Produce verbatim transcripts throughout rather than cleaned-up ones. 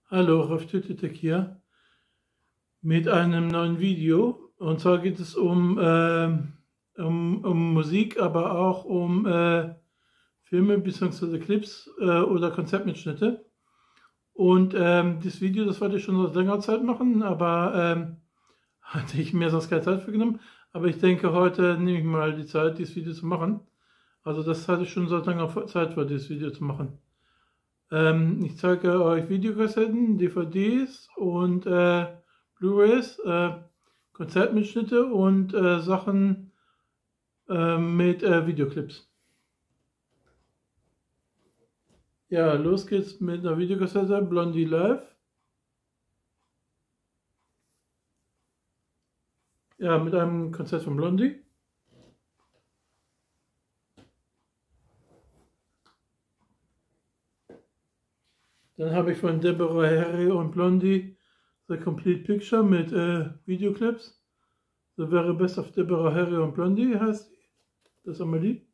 Hallo, Rolf Tütetek hier mit einem neuen Video. Und zwar geht es um, äh, um, um Musik, aber auch um äh, Filme bzw. Clips äh, oder Konzertmitschnitte. Und ähm, das Video, das wollte ich schon seit längerer Zeit machen, aber ähm, hatte ich mir sonst keine Zeit für genommen. Aber ich denke, heute nehme ich mal die Zeit, dieses Video zu machen. Also das hatte ich schon seit langer Zeit vor, dieses Video zu machen. Ähm, ich zeige euch Videokassetten, D V Ds und äh, Blu-rays, äh, Konzertmitschnitte und äh, Sachen äh, mit äh, Videoclips. Ja, los geht's mit einer Videokassette, Blondie Live. Ja, mit einem Konzert von Blondie. Dann habe ich von Deborah Harry und Blondie The Complete Picture mit äh, Videoclips. The Very Best of Deborah Harry und Blondie heißt die. Das ist einmal die.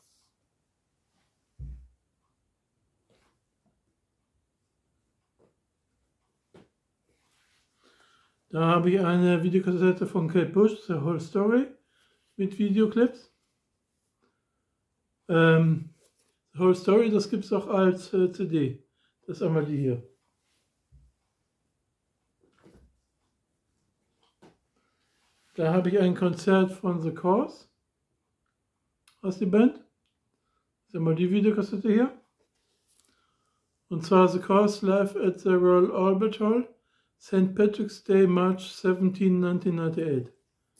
Da habe ich eine Videokassette von Kate Bush, The Whole Story, mit Videoclips. Ähm, The Whole Story, das gibt es auch als äh, C D. Das ist einmal die hier. Da habe ich ein Konzert von The Course aus der Band. Das ist einmal die Videokassette hier. Und zwar The Course live at the Royal Albert Hall, Saint Patrick's Day, March seventeenth, nineteen ninety-eight.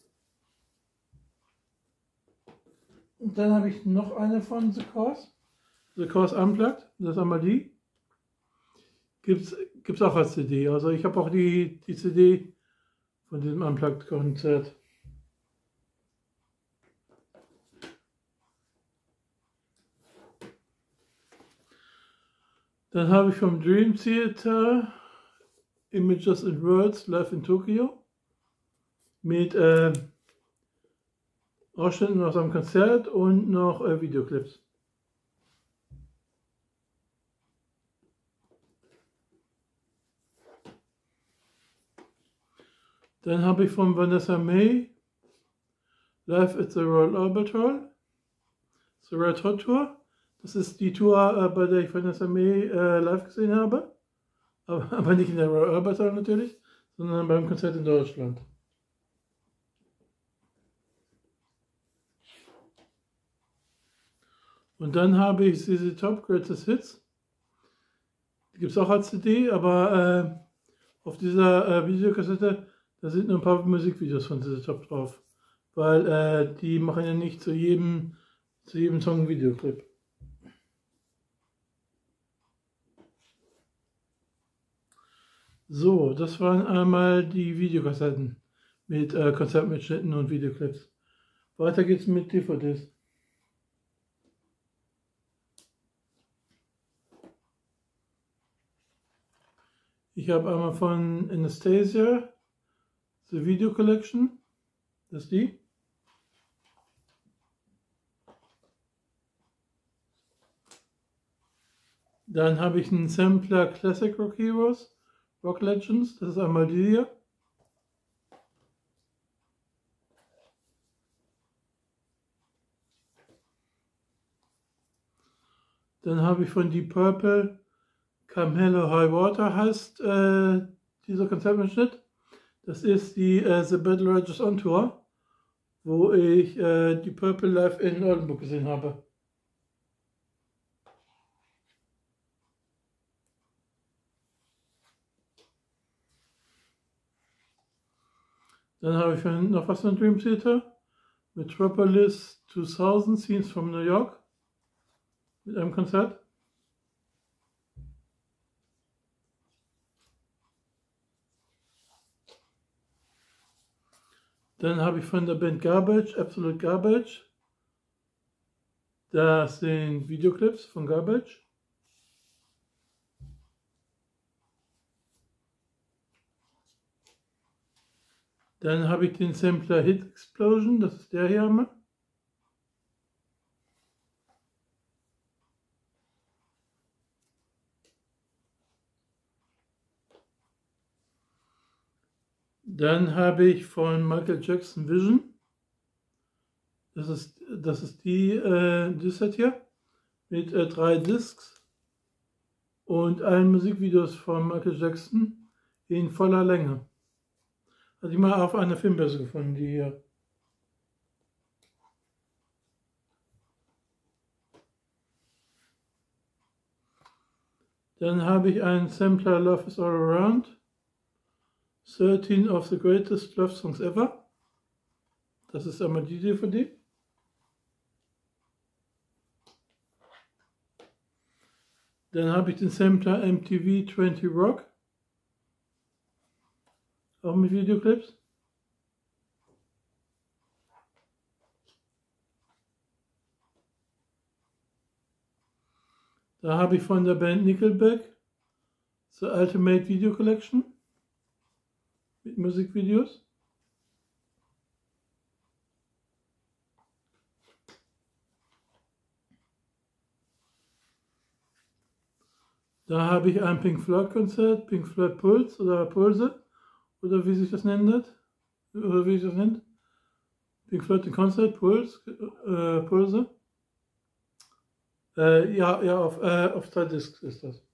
Und dann habe ich noch eine von The Course. The Course Unplugged, das ist einmal die. Gibt es auch als C D. Also ich habe auch die, die C D von diesem Unplugged-Konzert. Dann habe ich vom Dream Theater Images and Words Live in Tokyo mit äh, Ausschnitten aus einem Konzert und noch äh, Videoclips. Dann habe ich von Vanessa May Live at the Royal Albert Hall, The Red Hot Tour. Das ist die Tour, äh, bei der ich Vanessa May äh, live gesehen habe. Aber, aber nicht in der Royal Albert Hall natürlich, sondern beim Konzert in Deutschland. Und dann habe ich Z Z Top Greatest Hits. Die gibt es auch als C D, aber äh, auf dieser äh, Videokassette, da sind nur ein paar Musikvideos von Z Z Top drauf. Weil äh, die machen ja nicht zu jedem, zu jedem Song einen Videoclip. So, das waren einmal die Videokassetten mit äh, Konzertmitschnitten und Videoclips. Weiter geht's mit D V Ds. Ich habe einmal von Anastasia The Video Collection. Das ist die. Dann habe ich einen Sampler Classic Rock Heroes, Rock Legends. Das ist einmal die hier. Dann habe ich von Deep Purple Come Hello High Water heißt äh, dieser Konzertmitschnitt. Das ist die äh, The Battle Rages on Tour, wo ich äh, Deep Purple live in Oldenburg gesehen habe. Dann habe ich noch was von Dream Theater. Metropolis zweitausend Scenes from New York mit einem Konzert. Dann habe ich von der Band Garbage, Absolute Garbage. Das sind Videoclips von Garbage. Dann habe ich den Sampler Hit Explosion, das ist der hier einmal. Dann habe ich von Michael Jackson Vision. Das ist, das ist die äh, Disc hier mit äh, drei Discs und allen Musikvideos von Michael Jackson in voller Länge. Hatte ich mal auf einer Filmbörse gefunden, die hier. Dann habe ich einen Sampler Love is All Around. thirteen of the Greatest Love Songs Ever. Das ist einmal die D V D. Dann habe ich den Sampler M T V zwanzig Rock. Auch mit Videoclips. Da habe ich von der Band Nickelback The Ultimate Video Collection mit Musikvideos. Da habe ich ein Pink Floyd Konzert, Pink Floyd Pulse oder Pulse, oder wie sich das nennt, oder wie sich das nennt. Pink Floyd Konzert, Pulse, äh, Pulse. Äh, ja, ja, auf, äh, auf zwei Discs ist das.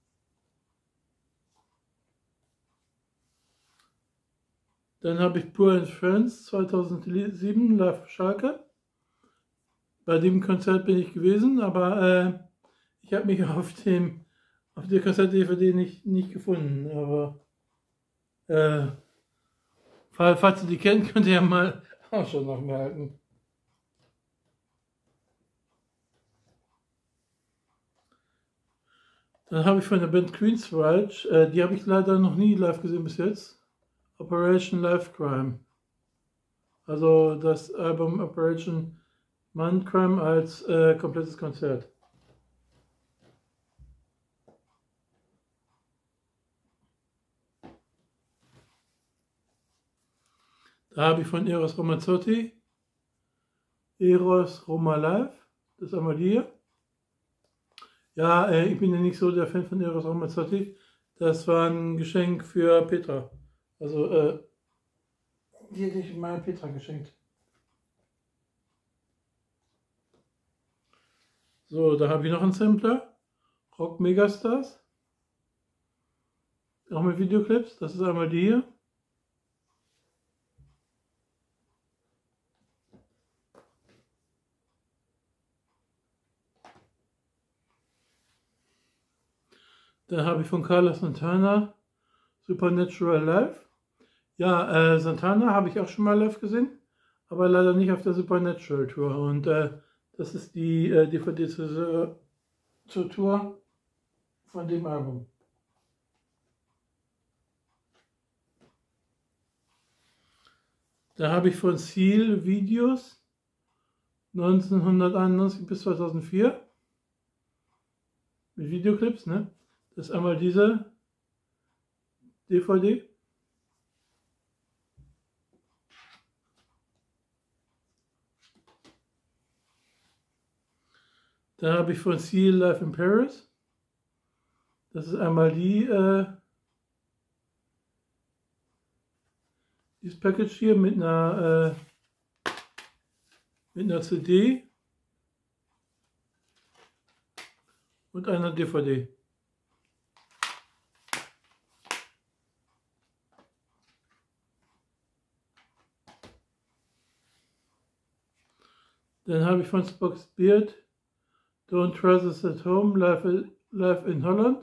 Dann habe ich Pure and Friends zweitausendsieben, Live Schalke. Bei dem Konzert bin ich gewesen, aber äh, ich habe mich auf dem auf der Kassette-D V D nicht, nicht gefunden. Aber äh, falls ihr die kennt, könnt ihr ja mal Ausschau nach mir halten. Dann habe ich von der Band Queensrÿche, äh, die habe ich leider noch nie live gesehen bis jetzt, Operation Life Crime. Also das Album Operation Mindcrime als äh, komplettes Konzert. Da habe ich von Eros Ramazzotti Eros Roma Live, das ist einmal hier. Ja, äh, ich bin ja nicht so der Fan von Eros Ramazzotti. Das war ein Geschenk für Petra. Also, äh, die hätte ich mal Petra geschenkt. So, da habe ich noch einen Sampler. Rock Megastars. Auch mit Videoclips. Das ist einmal die hier. Dann habe ich von Carlos Santana Supernatural Live. Ja, äh, Santana habe ich auch schon mal live gesehen, aber leider nicht auf der Supernatural Tour. Und äh, das ist die äh, D V D zur, zur Tour von dem Album. Da habe ich von Seal Videos neunzehnhunderteinundneunzig bis zweitausendvier mit Videoclips, ne? Das ist einmal diese D V D. Da habe ich von Seal Live in Paris. Das ist einmal die, äh, dieses Package hier mit einer, äh, mit einer C D und einer D V D. Dann habe ich von Spock's Beard Don't Try This at Home, Live, Live in Holland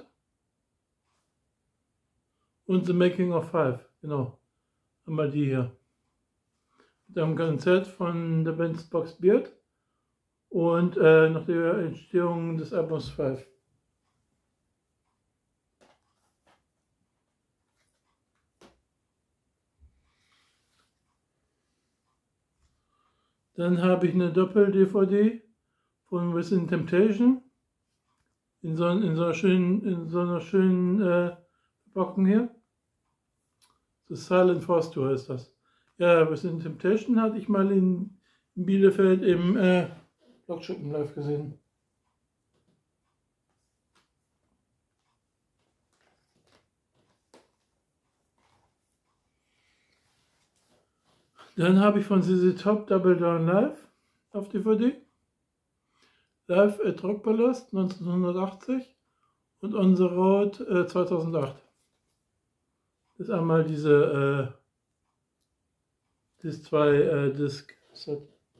und The Making of Five, genau, einmal die hier. Mit einem Konzert von der Band Spock's Beard und äh, nach der Entstehung des Albums Five. Dann habe ich eine Doppel-D V D von Within Temptation in so, in so einer schönen, in so einer schönen äh, Verpackung hier. The Silent Force Tour ist das. Ja, Within Temptation hatte ich mal in, in Bielefeld im äh, Lokschuppen live gesehen. Dann habe ich von Z Z Top Double Down Live auf D V D. Live at Rockpalast neunzehnhundertachtzig und On the Road äh, zweitausendacht. Das ist einmal diese äh, das zwei äh, Disc Set.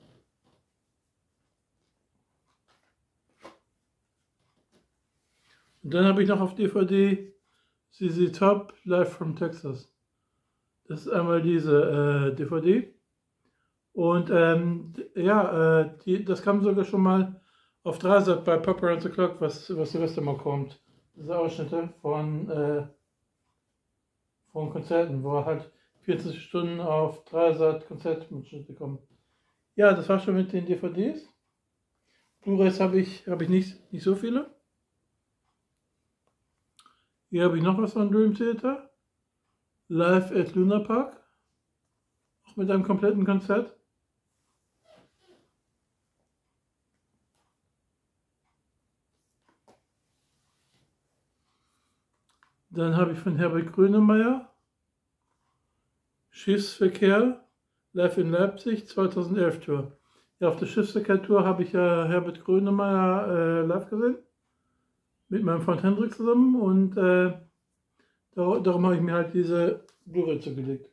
Und dann habe ich noch auf D V D Z Z Top Live from Texas. Das ist einmal diese äh, D V D. Und ähm, ja, äh, die, das kam sogar schon mal auf Dreisat bei Pop Around the Clock, was, was Silvester mal kommt. Diese Ausschnitte von, äh, von Konzerten, wo halt vierzig Stunden auf Dreisat Konzertmitschnitte kommen. Ja, das war schon mit den D V Ds. Blu-rays habe ich, hab ich nicht, nicht so viele. Hier habe ich noch was von Dream Theater. Live at Luna Park. Auch mit einem kompletten Konzert. Dann habe ich von Herbert Grönemeyer Schiffsverkehr live in Leipzig zweitausendelf Tour. Ja, auf der Schiffsverkehr-Tour habe ich ja Herbert Grönemeyer äh, live gesehen. Mit meinem Freund Hendrik zusammen und äh, dar darum habe ich mir halt diese Blu-ray zugelegt.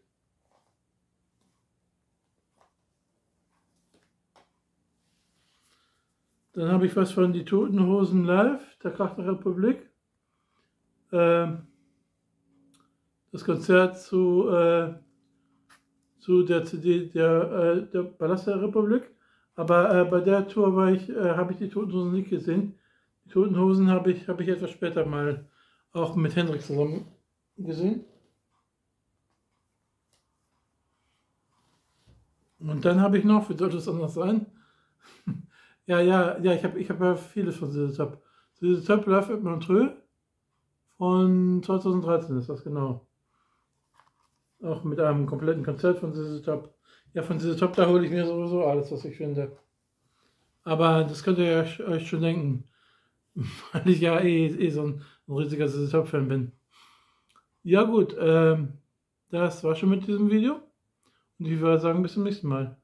Dann habe ich was von Die Toten Hosen live, der Krach der Republik. Äh, das Konzert zu, äh, zu der C D der, äh, der Palast der Republik. Aber äh, bei der Tour war ich, äh, habe ich die Toten Hosen nicht gesehen. Die Toten Hosen habe ich, habe ich etwas später mal auch mit Hendrik zusammen gesehen. Und dann habe ich noch, wie sollte es anders sein? ja, ja, ja, ich habe ich hab ja vieles von Z Z Top. Z Z Top Live at Montreux von zweitausenddreizehn ist das genau. Auch mit einem kompletten Konzert von Z Z Top. Ja, von Z Z Top, da hole ich mir sowieso alles, was ich finde. Aber das könnt ihr euch schon denken, weil ich ja eh, eh so ein, ein riesiger Z Z Top-Fan bin. Ja gut, ähm, das war schon mit diesem Video. Und ich würde sagen, bis zum nächsten Mal.